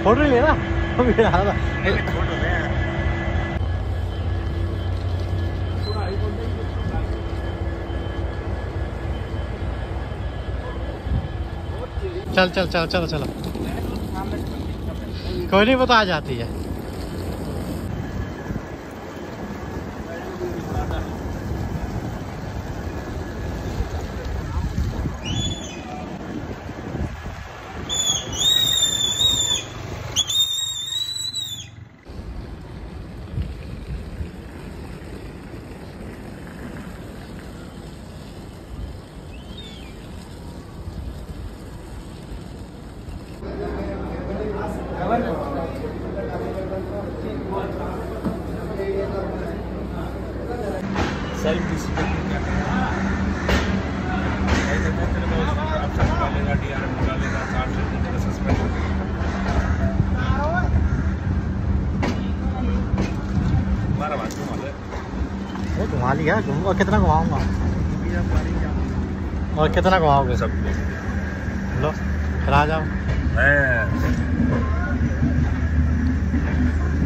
Photo ले रहा चल चल चल चलो चलो कोई नहीं, वो तो आ जाती है। सेल्फ डिसिप्लिन क्या करना ऐसे तो तेरे को ऑप्शन निकालेगा, डीआरएम निकालेगा, चार्ज निकालेगा, सस्पेंड हमारा बात घुमा ले। वो घुमा लिया, और कितना घुमाऊंगा? और कितना घुमाओगे? सब लो फिर आ जाओ।